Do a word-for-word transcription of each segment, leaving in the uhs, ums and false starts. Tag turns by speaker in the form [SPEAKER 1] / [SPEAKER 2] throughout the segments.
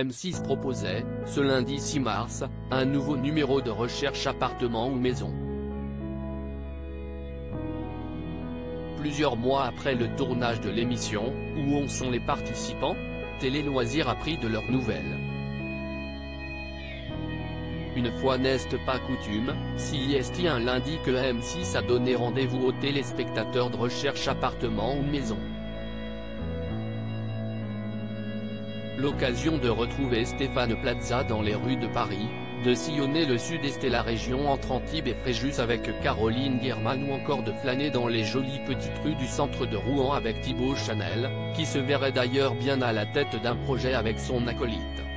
[SPEAKER 1] M six proposait, ce lundi six mars, un nouveau numéro de recherche appartement ou maison. Plusieurs mois après le tournage de l'émission, où en sont les participants? Télé Loisirs a pris de leurs nouvelles. Une fois n'est pas coutume, si est un lundi que M six a donné rendez-vous aux téléspectateurs de recherche appartement ou maison. L'occasion de retrouver Stéphane Plaza dans les rues de Paris, de sillonner le sud-est et la région entre Antibes et Fréjus avec Caroline Guerman ou encore de flâner dans les jolies petites rues du centre de Rouen avec Thibaut Chanel, qui se verrait d'ailleurs bien à la tête d'un projet avec son acolyte.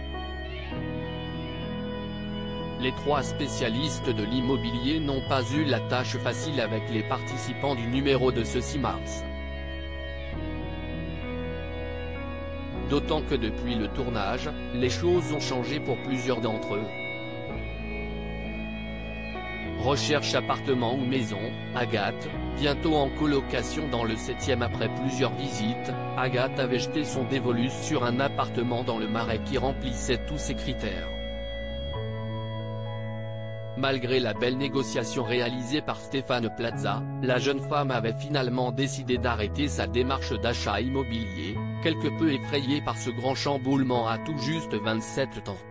[SPEAKER 1] Les trois spécialistes de l'immobilier n'ont pas eu la tâche facile avec les participants du numéro de ce six mars. D'autant que depuis le tournage, les choses ont changé pour plusieurs d'entre eux. Recherche appartement ou maison, Agathe, bientôt en colocation dans le septième après plusieurs visites, Agathe avait jeté son dévolu sur un appartement dans le Marais qui remplissait tous ses critères. Malgré la belle négociation réalisée par Stéphane Plaza, la jeune femme avait finalement décidé d'arrêter sa démarche d'achat immobilier, quelque peu effrayée par ce grand chamboulement à tout juste vingt-sept ans.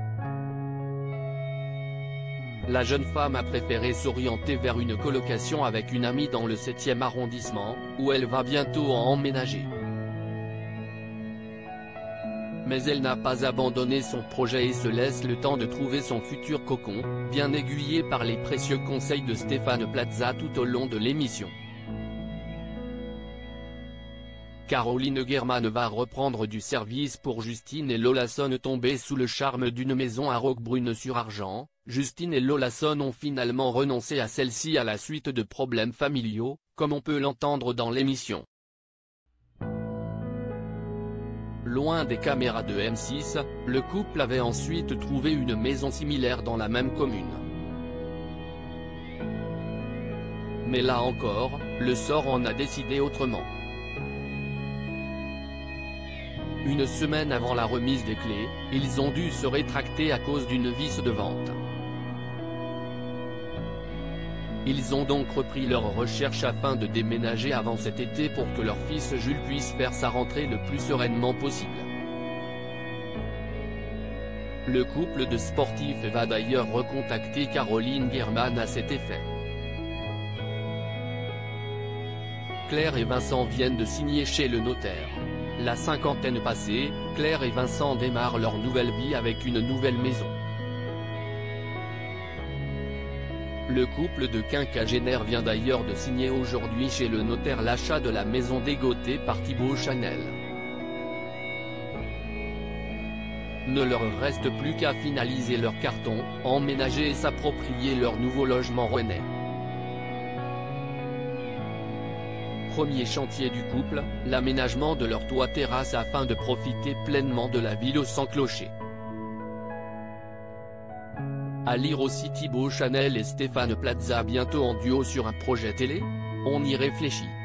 [SPEAKER 1] La jeune femme a préféré s'orienter vers une colocation avec une amie dans le septième arrondissement, où elle va bientôt emménager. Mais elle n'a pas abandonné son projet et se laisse le temps de trouver son futur cocon, bien aiguillée par les précieux conseils de Stéphane Plaza tout au long de l'émission. Caroline Guerman va reprendre du service pour Justine et Lolasson tombés sous le charme d'une maison à Roquebrune-sur-Argent. Justine et Lolasson ont finalement renoncé à celle-ci à la suite de problèmes familiaux, comme on peut l'entendre dans l'émission. Loin des caméras de M six, le couple avait ensuite trouvé une maison similaire dans la même commune. Mais là encore, le sort en a décidé autrement. Une semaine avant la remise des clés, ils ont dû se rétracter à cause d'une vis de vente. Ils ont donc repris leurs recherches afin de déménager avant cet été pour que leur fils Jules puisse faire sa rentrée le plus sereinement possible. Le couple de sportifs va d'ailleurs recontacter Caroline Guerman à cet effet. Claire et Vincent viennent de signer chez le notaire. La cinquantaine passée, Claire et Vincent démarrent leur nouvelle vie avec une nouvelle maison. Le couple de quinquagénaires vient d'ailleurs de signer aujourd'hui chez le notaire l'achat de la maison dégotée par Thibaut Chanel. Ne leur reste plus qu'à finaliser leur carton, emménager et s'approprier leur nouveau logement rennais. Premier chantier du couple, l'aménagement de leur toit-terrasse afin de profiter pleinement de la ville sans clocher. À lire aussi Thibaut Chanel et Stéphane Plaza bientôt en duo sur un projet télé? On y réfléchit.